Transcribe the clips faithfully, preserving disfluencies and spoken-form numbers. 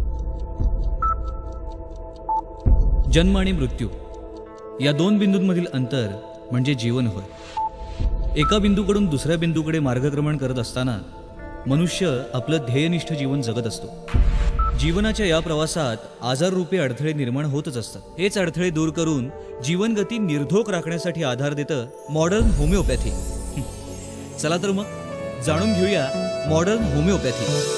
जन्म आणि मृत्यू या दोन बिंदूंमधील अंतर म्हणजे जीवन होय. एका बिंदूकडून दुसऱ्या बिंदूकडे मार्गक्रमण करत असताना मनुष्य आपलं ध्येयनिष्ठ जीवन जगत असतो. जीवनाच्या या प्रवासात आजाररूपी अडथळे निर्माण होतच असतात. हेच अडथळे दूर करून जीवनगती निर्धोक राखण्यासाठी आधार देतं मॉडर्न होमिओपॅथी. चला तर मग जाणून घेऊया मॉडर्न होमिओपॅथी.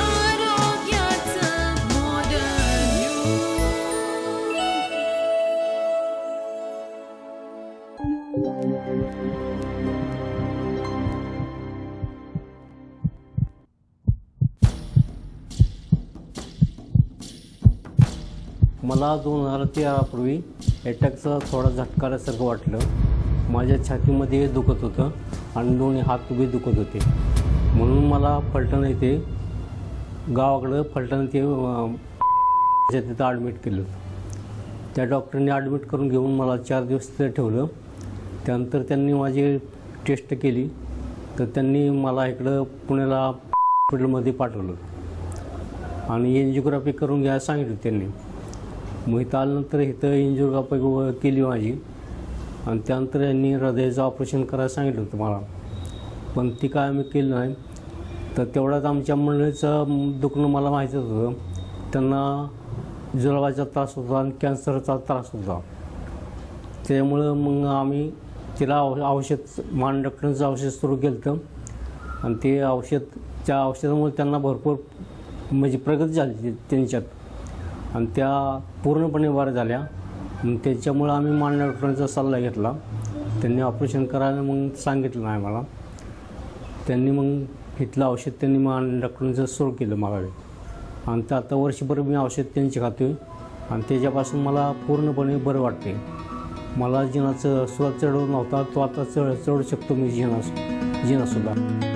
मला दोन हजार तेरापूर्वी अटॅकचा थोडा झटका आल्यासारखं वाटलं. माझ्या छातीमध्ये दुखत होतं आणि दोन्ही हात उभे दुखत होते. म्हणून मला फलटण येथे गावाकडं फलटण ते तिथं ॲडमिट केलं. त्या डॉक्टरने ॲडमिट करून घेऊन मला चार दिवस तिथं ठेवलं. त्यानंतर त्यांनी माझी टेस्ट केली तर त्यांनी मला इकडं पुण्याला हॉस्पिटलमध्ये पाठवलं आणि एन्जिओग्राफी करून घ्यायला सांगितलं त्यांनी. मग इथं आल्यानंतर इथं एन्जिओग्राफी केली माझी आणि त्यानंतर यांनी हृदयाचं ऑपरेशन करायला सांगितलं होतं मला. पण ती काय आम्ही केलं नाही. तर तेवढ्यात आमच्या मंडळीचं दुखणं मला माहीतच होतं. त्यांना जुलाबाचा त्रास होता आणि कॅन्सरचा त्रास होता. त्यामुळं मग आम्ही तिला औषध मान डॉक्टरांचं औषध सुरू केलं होतं आणि ते औषध त्या औषधामुळे त्यांना भरपूर म्हणजे प्रगती झाली त्यांच्यात आणि त्या पूर्णपणे बऱ्या झाल्या. त्याच्यामुळं आम्ही मान डॉक्टरांचा सल्ला घेतला. त्यांनी ऑपरेशन करायला मग सांगितलं नाही मला. त्यांनी मग इथलं औषध त्यांनी मान डॉक्टरांचं सुरू केलं मला आणि ते आता वर्षभर मी औषध त्यांची खातो आहे आणि त्याच्यापासून मला पूर्णपणे बरं वाटते. मला जिनाचं सुद्धा चढवत नव्हता तो आता चढ चढू शकतो मी जिना जिनासुद्धा.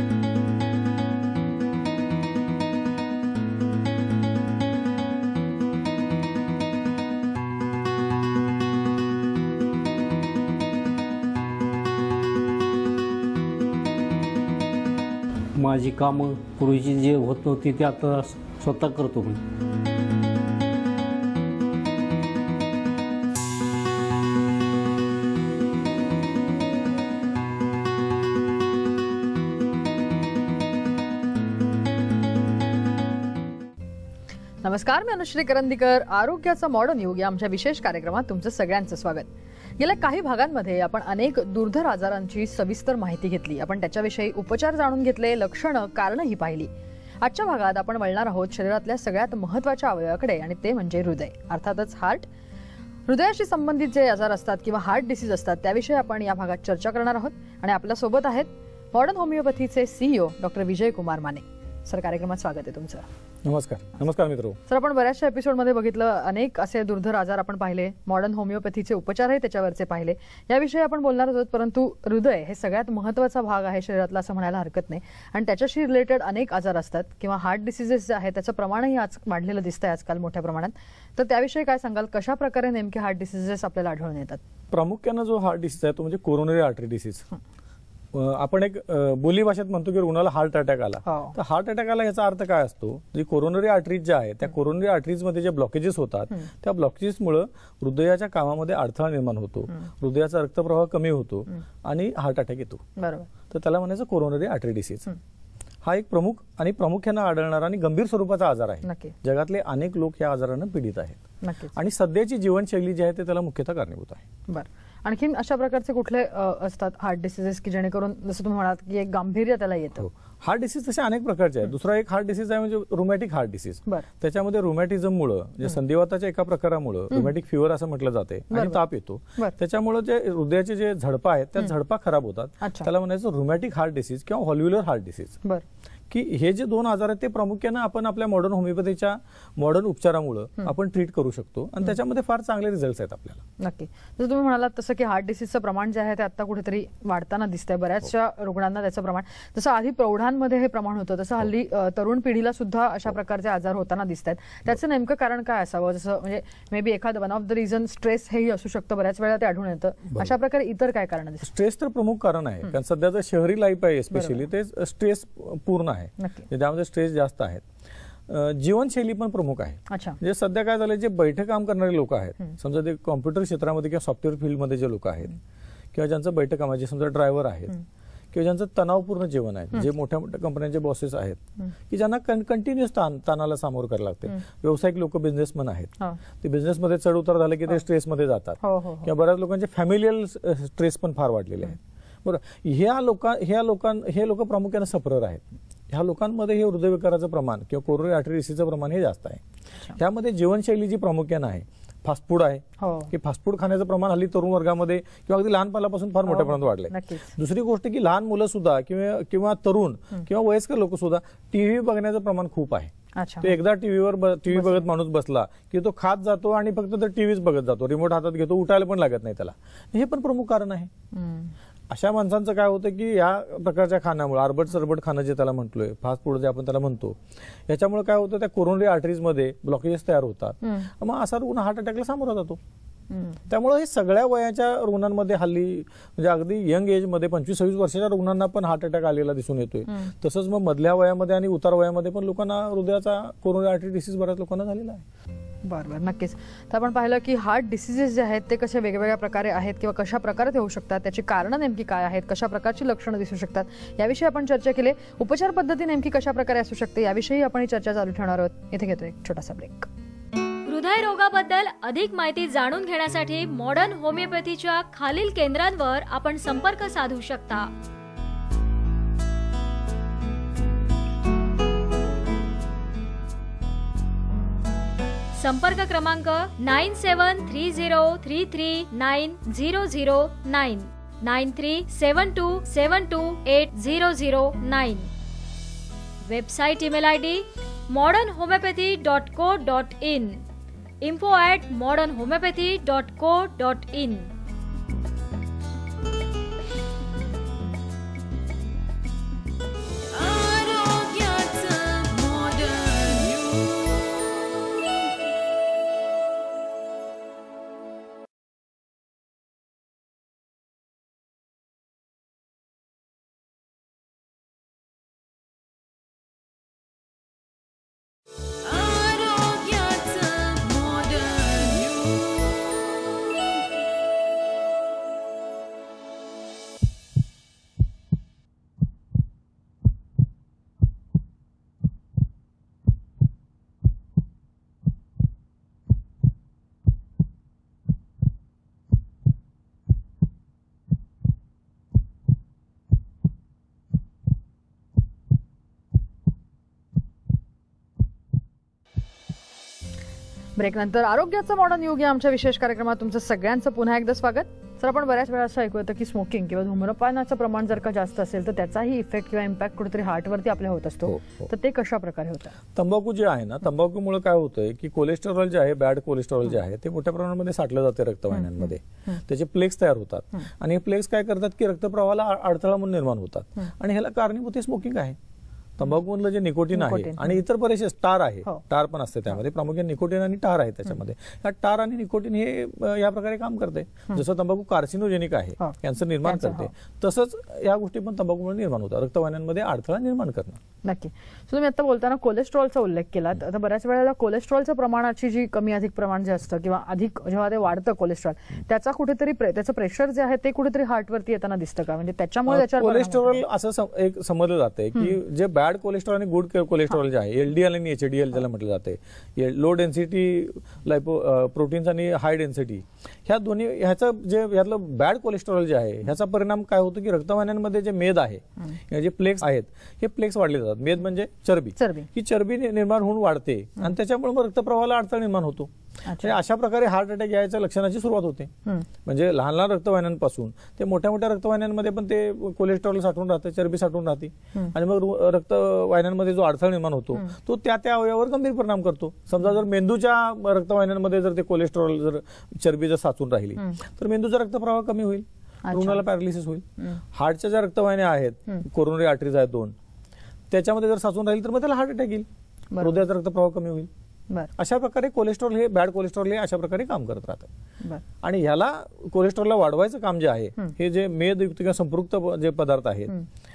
माझी कामं पूर्वीची जे होत नव्हती ते आता स्वतः करतो मी. नमस्कार, मी अनुश्री करंदीकर. आरोग्याचा मॉडर्न युग या आमच्या विशेष कार्यक्रमात तुमचं सगळ्यांचं स्वागत. गेल्या काही भागांमध्ये आपण अनेक दुर्धर आजारांची सविस्तर माहिती घेतली. आपण त्याच्याविषयी उपचार जाणून घेतले, लक्षणं, कारणंही पाहिली. आजच्या भागात आपण वळणार आहोत शरीरातल्या सगळ्यात महत्त्वाच्या अवयवाकडे आणि ते म्हणजे हृदय, अर्थातच हार्ट. हृदयाशी संबंधित जे आजार असतात किंवा हार्ट डिसीज असतात त्याविषयी आपण या भागात चर्चा करणार आहोत आणि आपल्यासोबत आहेत मॉडर्न होमिओपॅथीचे CEO doctor Vijaykumar Mane. Sir, कार्यक्रमात स्वागत आहे तुमचं. नमस्कार. नमस्कार मित्र. सर, आपण बऱ्याचशा एपिसोडमध्ये बघितलं, अनेक असे दुर्धर आजार आपण पाहिले, मॉडर्न होमिओपॅथीचे उपचारही त्याच्यावरचे पाहिले. याविषयी आपण बोलणार आहोत, परंतु हृदय हे सगळ्यात महत्त्वाचा भाग आहे शरीरातला असं म्हणायला हरकत नाही आणि त्याच्याशी रिलेटेड अनेक आजार असतात किंवा हार्ट डिसीजेस जे आहे त्याचं प्रमाणही आज वाढलेलं दिसतंय आजकाल मोठ्या प्रमाणात. तर त्याविषयी काय सांगाल, कशा प्रकारे नेमके हार्ट डिसीजेस आपल्याला आढळून येतात? प्रामुख्यानं जो हार्ट डिसीज आहे तो म्हणजे कोरोनरी आर्टरी डिसीज. आपण एक बोली भाषेत म्हणतो की रुग्णाला हार्ट अटॅक आला. तर हार्ट अटॅक आला याचा अर्थ काय असतो, जी कोरोनरी आर्टरीज ज्या आहेत त्या कोरोनरी आर्टरीज मध्ये जे ब्लॉकेजेस होतात त्या ब्लॉकेजेसमुळे हृदयाच्या कामामध्ये अडथळा निर्माण होतो, हृदयाचा रक्तप्रवाह कमी होतो आणि हार्ट अटॅक येतो. बरोबर. तर त्याला म्हणायचं कोरोनरी आर्टरी डिसीज. हा एक प्रमुख आणि प्रामुख्यानं आढळणारा आणि गंभीर स्वरूपाचा आजार आहे. जगातले अनेक लोक या आजारानं पीडित आहेत आणि सध्याची जीवनशैली जी आहे ते त्याला मुख्यतः कारणीभूत आहे. बरं. आणखीन अशा प्रकारचे कुठले असतात हार्ट डिसीजेस की जेणेकरून जसं तुम्ही म्हणालात की एक गांभीर्य त्याला येतं? हार्ट डिसीज तसे अनेक प्रकारचे आहेत. दुसरा एक हार्ट डिसीज आहे म्हणजे रुमॅटिक हार्ट डिसीज. त्याच्यामध्ये रुमॅटिझममुळे जे संधिवाताच्या एका प्रकारामुळे रुमॅटिक फिवर असं म्हटलं जाते आणि ताप येतो. त्याच्यामुळे जे हृदयाचे जे झडपा आहेत त्या झडपा खराब होतात. त्याला म्हणायचं रुमॅटिक हार्ट डिसीज किंवा व्हॉल्व्युलर हार्ट डिसीज. की हे जे दोन आजार आहेत ते प्रामुख्याने आपण आपल्या मॉडर्न होमिओपॅथीच्या मॉडर्न उपचारामुळे आपण ट्रीट करू शकतो आणि त्याच्यामध्ये फार चांगले रिझल्ट्स आहेत आपल्याला. नक्की. जसं तुम्ही म्हणालात तसं की हार्ट डिसीजचं प्रमाण जे आहे ते आता कुठेतरी वाढताना दिसतंय. बऱ्याचशा रुग्णांना त्याचं प्रमाण, जसं आधी प्रौढांमध्ये हे प्रमाण होतं तसं हल्ली तरुण पिढीला सुद्धा अशा प्रकारचे आजार होताना दिसत आहेत. त्याचं नेमकं कारण काय असावं? जसं म्हणजे मे बी एखादं one of the reason stress हेही असू शकतं, बऱ्याच वेळा ते आढळून येतं. अशा प्रकारे इतर काय कारण दिसतं? स्ट्रेस तर प्रमुख कारण आहे, कारण सध्याचं शहरी लाईफ आहे स्पेशली ते स्ट्रेस पूर्ण आहे, त्यामध्ये स्ट्रेस जास्त आहेत. जीवनशैली पण प्रमुख आहे. म्हणजे सध्या काय झालं, जे बैठे काम करणारे लोक आहेत, समजा ते कॉम्प्युटर क्षेत्रामध्ये किंवा सॉफ्टवेअर फील्डमध्ये जे लोक आहेत किंवा ज्यांचं बैठक कामाचे समजा ड्रायव्हर आहेत किंवा ज्यांचं तणावपूर्ण जीवन आहे, जे मोठ्या मोठ्या कंपन्यांचे बॉसेस आहेत की ज्यांना कंटिन्युअस ताण ताणाला सामोरं करायला लागते. व्यावसायिक लोक, बिझनेसमेन आहेत, ते बिझनेसमध्ये चढ उतार झाले की ते स्ट्रेसमध्ये जातात किंवा बऱ्याच लोकांचे फॅमिलियल स्ट्रेस पण फार वाढलेले आहेत. बरं, ह्या लोकां ह्या लोकां हे लोक प्रामुख्याने सफरर आहेत. ह्या लोकांमध्ये हे हृदयविकाराचं प्रमाण किंवा कोरोनरी आर्टरी डिसीजचं प्रमाण हे जास्त आहे. ह्यामध्ये जीवनशैली जी प्रामुख्याने आहे, फास्ट फूड आहे की फास्ट फूड खाण्याचं प्रमाण हल्ली तरुण वर्गामध्ये किंवा अगदी लहानपणापासून फार मोठ्या प्रमाणात वाढलंय. दुसरी गोष्ट की लहान मुलं सुद्धा किंवा किंवा तरुण किंवा वयस्कर लोक सुद्धा टीव्ही बघण्याचं प्रमाण खूप आहे. तो एकदा टीव्हीवर टीव्ही बघत माणूस बसला की तो खात जातो आणि फक्त तर टीव्हीच बघत जातो, रिमोट हातात घेतो, उठायला पण लागत नाही त्याला. हे पण प्रमुख कारण आहे. अशा माणसांचं काय होतं की या प्रकारच्या खाण्यामुळे, आरबट सरबट खाणं जे त्याला म्हटलोय, फास्ट फूड जे आपण त्याला म्हणतो, याच्यामुळे काय होतं, त्या कोरोनरी आर्टरीजमध्ये ब्लॉकेजेस तयार होतात. मग असा रुग्ण हार्ट अटॅकला सामोरा जातो. त्यामुळे हे सगळ्या वयाच्या रुग्णांमध्ये हल्ली, म्हणजे अगदी यंग एजमध्ये पंचवीस सव्वीस वर्षाच्या रुग्णांना पण हार्ट अटॅक आलेला दिसून येतोय. तसंच मग मधल्या वयामध्ये आणि उतार वयामध्ये पण लोकांना हृदयाचा कोरोनरी आर्टरी डिसीज बऱ्याच लोकांना झालेला आहे. बरं बरं, नक्कीच. तर आपण पाहिलं की हार्ट डिसीजेस जे आहेत ते कशा वेगवेगळ्या प्रकारे आहेत किंवा कशा प्रकारे होऊ शकतात, त्याची कारणं नेमकी काय आहेत, कशा प्रकारची लक्षणं दिसू शकतात, याविषयी आपण चर्चा केली. उपचार पद्धती नेमकी कशा प्रकारे असू शकते याविषयी आपण ही चर्चा चालू ठेवणार आहोत. इथे घेतोय एक छोटासा ब्रेक. हृदयरोगाबद्दल अधिक माहिती जाणून घेण्यासाठी मॉडर्न होमिओपॅथीच्या खालील केंद्रांवर आपण संपर्क साधू शकता. संपर्क क्रमांक nine seven three zero three three nine zero zero nine, nine three seven two seven two eight zero zero nine. Website email I D modern homeopathy dot co dot in, info at modern homeopathy dot co dot in. Break नंतर आरोग्याचं modern युग या आमच्या विशेष कार्यक्रमात तुमचं सगळ्यांचं पुन्हा एकदा स्वागत. सर, आपण बऱ्याच वेळा असं ऐकू येतं की स्मोकिंग किंवा धूम्रपानाचं प्रमाण जर का जास्त असेल तर त्याचाही इफेक्ट किंवा इम्पॅक्ट कुठेतरी हार्टवरती आपल्या होत असतो. तर ते कशा प्रकारे होतं? तंबाखू जे आहे ना, तंबाखूमुळे काय होतंय की कोलेस्टेरॉल जे आहे, बॅड कोलेस्टेरॉल जे आहे, ते मोठ्या प्रमाणामध्ये साठलं जाते रक्तवाहिन्यांमध्ये. त्याचे प्लेक्स तयार होतात आणि हे प्लेक्स काय करतात की रक्तप्रवाहाला अडथळा म्हणून निर्माण होतात आणि ह्याला कारणीभूत स्मोकिंग आहे. तंबाखूमधलं जे निकोटीन आहे आणि इतर बरेचसे टार आहे, टार पण असते त्यामध्ये, प्रामुख्याने निकोटीन आणि टार आहे त्याच्यामध्ये. या टार आणि निकोटीन हे या प्रकारे काम करते. जसं तंबाखू कार्सिनोजेनिक आहे, कॅन्सर निर्माण करते, तसंच या गोष्टी पण तंबाखूमुळे निर्माण होतात, रक्तवाहिन्यांमध्ये अडथळा निर्माण करणं. नक्की. तुम्ही आता बोलताना कोलेस्ट्रॉलचा उल्लेख केला. आता बऱ्याच वेळेला कोलेस्ट्रॉलच्या प्रमाणाची जी कमी अधिक प्रमाण जे असतं किंवा अधिक जेव्हा ते वाढतं कोलेस्ट्रॉल, त्याचा कुठेतरी त्याचं प्रेशर जे आहे ते कुठेतरी हार्टवरती येताना दिसतं का? म्हणजे त्याच्यामुळे कोलेस्ट्रॉल असं एक समजलं जाते की जे बॅड कोलेस्ट्रॉल आणि गुड कोलेस्ट्रॉल जे आहे, एलडीएल आणि एचडीएल ज्याला म्हटलं जाते, लो डेन्सिटी लायपो प्रोटीन्स आणि हाय डेन्सिटी, ह्या दोन्ही ह्याचं जे यातलं बॅड कोलेस्ट्रॉल जे आहे ह्याचा परिणाम काय होतो की रक्तवाहिन्यांमध्ये जे मेद आहे, जे प्लेक्स आहेत, हे प्लेक्स वाढले जातात. मेद म्हणजे चरबी. ही चरबी निर्माण होऊन वाढते आणि त्याच्यामुळे मग रक्तप्रवाहाला अडथळा निर्माण होतो. अशा प्रकारे हार्ट अटॅक यायच्या लक्षणाची सुरुवात होते. म्हणजे लहान लहान रक्तवाहिन्यांपासून ते मोठ्या मोठ्या रक्तवाहिन्यांमध्ये पण ते कोलेस्ट्रॉल साठवून राहते, चरबी साठवून राहते आणि मग रक्तवाहिन्यांमध्ये जो अडथळा निर्माण होतो तो त्या त्या अवयवावर गंभीर परिणाम करतो. समजा जर मेंदूच्या रक्तवाहिन्यांमध्ये जर ते कोलेस्ट्रॉल जर चरबी जर साचून राहिली तर मेंदूचा रक्तप्रवाह कमी होईल, रुग्णाला पॅरालिसिस होईल. हार्टच्या ज्या रक्तवाहिन्या आहेत, कोरोनरी आर्टरीज आहेत दोन, त्याच्यामध्ये जर साचून राहील तर मग त्याला हार्ट अटॅक येईल, हृदयाचा रक्तप्रवाह कमी होईल. अशा प्रकारे कोलेस्ट्रॉल हे बॅड कोलेस्ट्रॉल हे अशा प्रकारे काम करत राहतात. आणि ह्याला कोलेस्ट्रॉलला वाढवायचं काम जे आहे, हे जे मेदयुक्त किंवा संपृक्त जे पदार्थ आहेत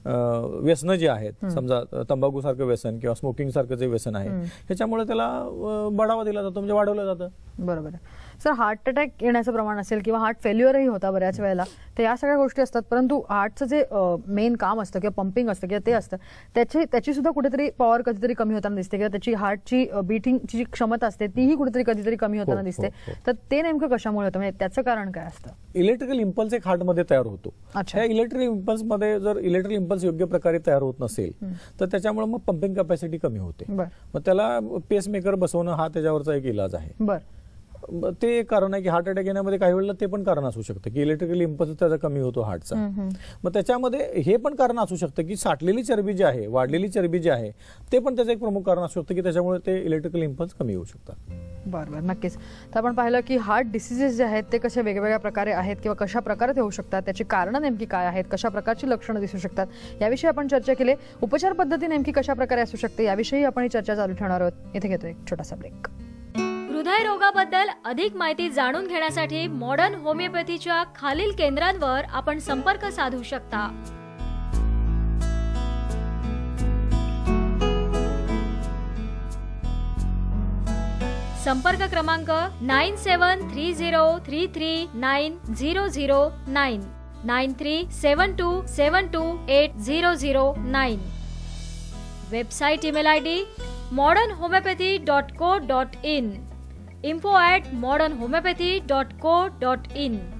व्यसन जे आहेत, समजा तंबाखू सारखं व्यसन किंवा स्मोकिंग सारखं जे व्यसन आहे, ह्याच्यामुळे त्याला बढावा दिला जातो, म्हणजे वाढवलं जातं. बरोबर आहे. सर, हार्ट अटॅक येण्याचं प्रमाण असेल किंवा हार्ट फेल्युअरही होता बऱ्याच वेळेला, तर या सगळ्या गोष्टी असतात, परंतु हार्टचं जे मेन काम असतं किंवा पंपिंग असतं किंवा ते असतं, त्याची त्याची सुद्धा कुठेतरी पॉवर कधीतरी कमी होताना दिसते किंवा त्याची हार्टची बीटिंगची जी क्षमता असते तीही कुठेतरी कधीतरी कमी होताना दिसते. तर ते नेमकं कशामुळे होतं, म्हणजे त्याचं कारण काय असतं? इलेक्ट्रिकल इम्पल्स एक हार्टमध्ये तयार होतो. अच्छा. या इलेक्ट्रिकल इम्पल्स मध्ये जर इलेक्ट्रिकल इम्पल्स योग्य प्रकारे तयार होत नसेल तर त्याच्यामुळे मग पंपिंग कॅपॅसिटी कमी होते. मग त्याला पेसमेकर बसवणं हा त्याच्यावरचा एक इलाज आहे. बरं. ते एक कारण आहे की हार्ट अटॅक येण्यामध्ये काही वेळेला ते पण कारण असू शकतं की इलेक्ट्रिकल इम्पल्स त्याचा कमी होतो हार्टचा. मग त्याच्यामध्ये हे पण कारण असू शकतं की साठलेली चरबी जी आहे, वाढलेली चरबी जी आहे, ते पण त्याचं एक प्रमुख कारण असू शकतं की त्याच्यामुळे ते इलेक्ट्रिकल इम्पल्स कमी होऊ शकतात. बरं बरं, नक्कीच. तर आपण पाहिलं की हार्ट डिसीजेस जे आहेत ते कशा वेगवेगळ्या प्रकारे आहेत किंवा कशा प्रकारे होऊ शकतात, त्याची कारणं नेमकी काय आहेत, कशा प्रकारची लक्षणं दिसू शकतात, याविषयी आपण चर्चा केली. उपचार पद्धती नेमकी कशा प्रकारे असू शकते याविषयी आपण ही चर्चा चालू ठेवणार आहोत. इथे घेतो एक छोटासा ब्रेक. हृदयरोगाबद्दल अधिक माहिती जाणून घेण्यासाठी मॉडर्न होमिओपॅथीच्या खालील केंद्रांवर आपण संपर्क साधू शकता. संपर्क क्रमांक nine seven three zero three three nine zero zero nine, nine three seven two seven two eight zero zero nine. Website email I D modern homeopathy dot co dot in, info at modern homeopathy dot co dot in.